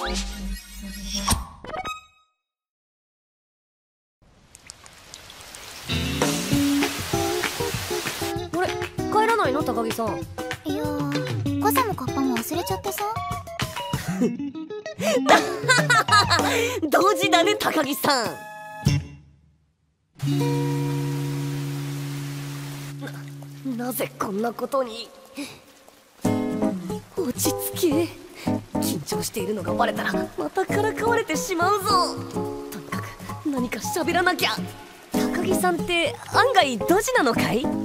れ、帰らないの高木さん。 いやー、傘もカッパも忘れちゃってさ。 同時だね高木さん。なぜこんなことに。落ち着け。緊張しているのがバレたらまたからかわれてしまうぞ。とにかく何か喋らなきゃ。高木さんって案外ドジなのかい？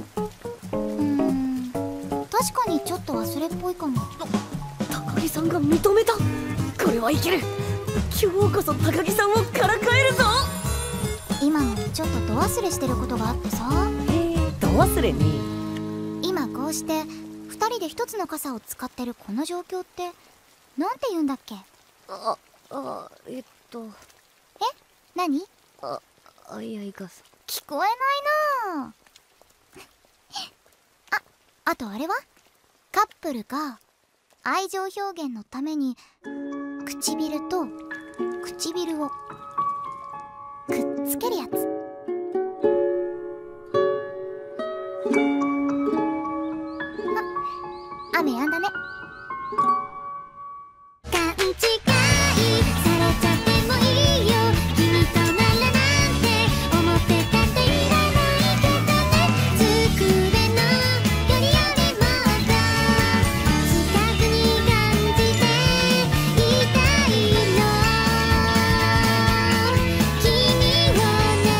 確かにちょっと忘れっぽいかも。 高木さんが認めた。これはいける。今日こそ高木さんをからかえるぞ。 今のちょっとど忘れしてることがあってさ。 ど忘れに？ 今こうして2人で1つの傘を使ってるこの状況ってなんて言うんだっけ？ え、 何？ あいあい傘。 聞こえないなあ。あとあれは？カップルが愛情表現のために唇と唇をくっつけるやつ。雨やんだね。勘違いされちゃってもいいよ。君とならなんて思ってたっていらないけどね。机のよりよりもっと近くに感じていたいの。君をね。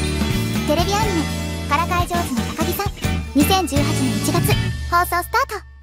テレビアニメ「からかい上手の高木さん」2018年1月放送スタート。